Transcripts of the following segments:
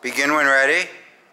Begin when ready.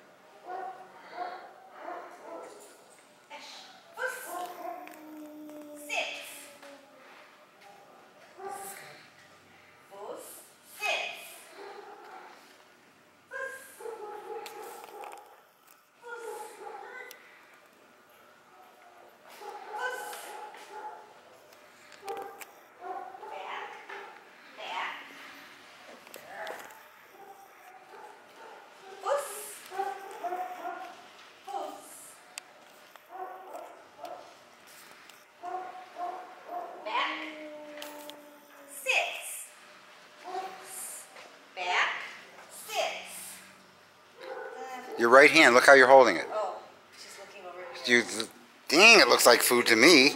Your right hand, look how you're holding it. Oh, she's looking over. Dang, it looks like food to me.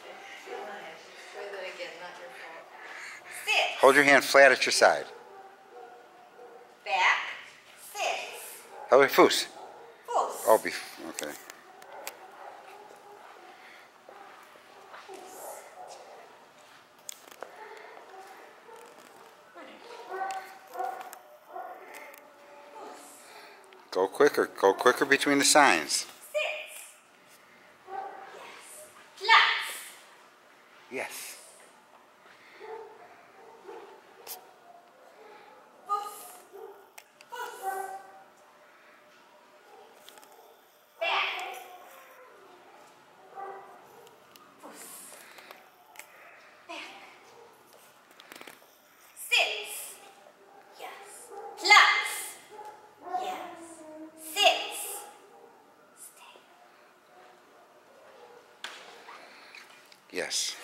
Hold your hand flat at your side. Back, sit. Oh, wait, foos. Foos. Oh, okay. Go quicker between the signs. Yes. Yes.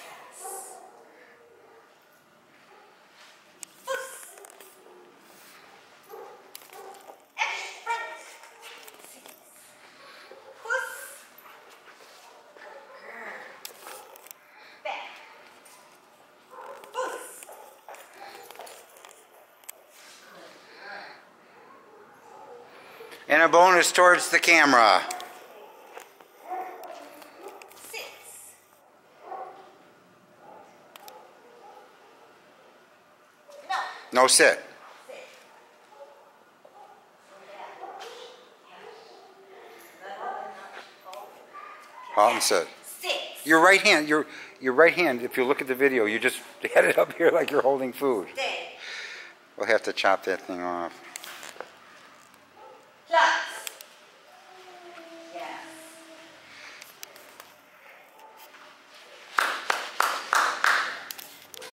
And a bonus towards the camera. No, sit. Halt and sit. Your right hand, your right hand, if you look at the video, you just had it up here like you're holding food. We'll have to chop that thing off.